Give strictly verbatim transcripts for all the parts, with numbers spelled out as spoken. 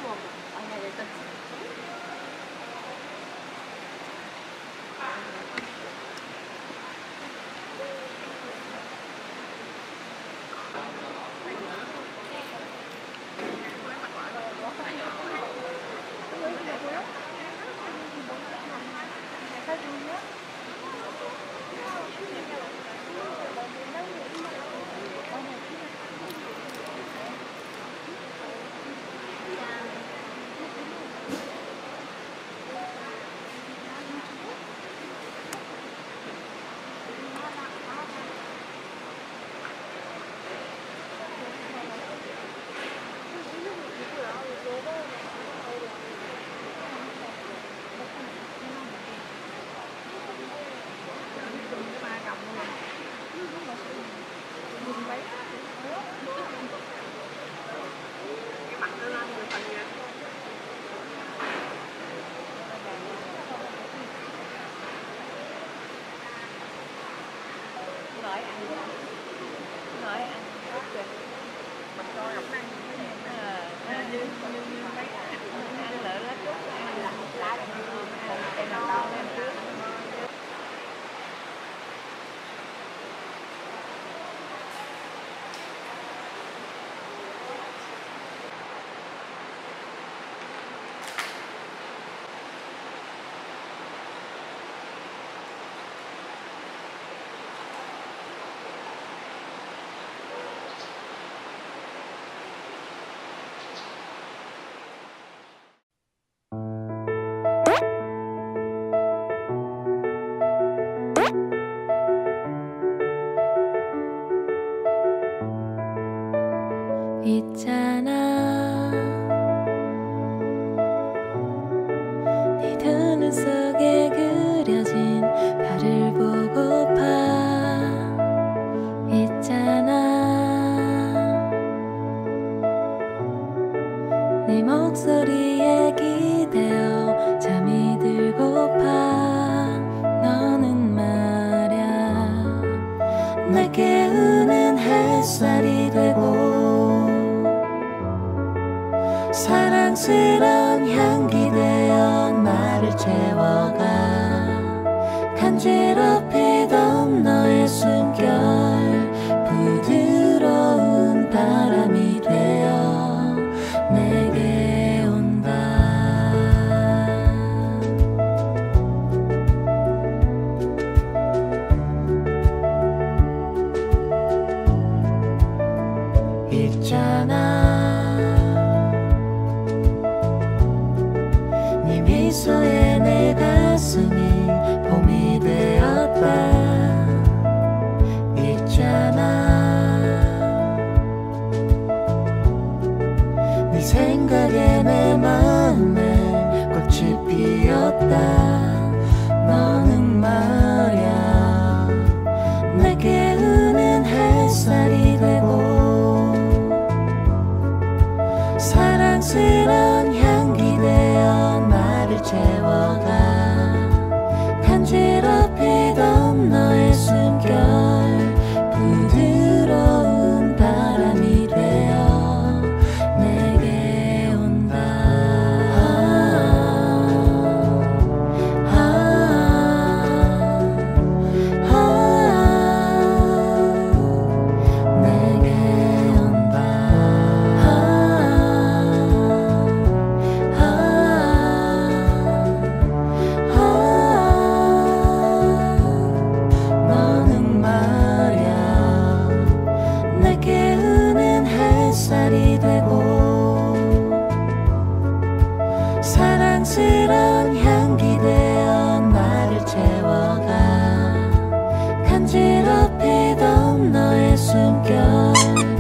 아니야, 일단 nói ăn nói ăn tốt rồi mình coi ổng ăn cái này à, như như như mấy ăn lỡ lá trúc ăn lá lá ăn cái nào to lên trước. 있잖아 네 두 눈 속에 그려진 별을 보고파 있잖아 네 목소리에 기대어 잠이 들고파 너는 말야 날 깨우는 햇살이 되고 사랑스러운 향기 되어 나를 채워가 간지럽히던 너의 숨결 부드러운 바람이 되어 내게 온다 있잖아 미소에 내 가슴이 봄이 되었다 있잖아 네 생각에 내 마음에 꽃이 피었다 너는 말야 날 깨우는 햇살이 되고 사랑스러운 향기 되어 나를 채워가 간지럽히던 너의 숨결 부드러운 바람이 되어 내게 온다 아, 아, 아, 내게 온다 너는 말야 날 깨우는 햇살이 되고 사랑스러운 향기 되어 나를 채워가 간지럽히던 너의 숨결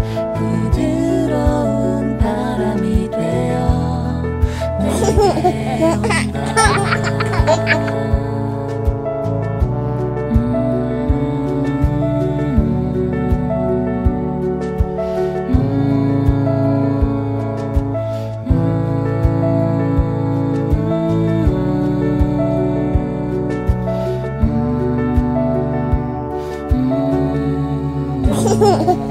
부드러운 바람이 되어 내게 온다 Ha ha ha.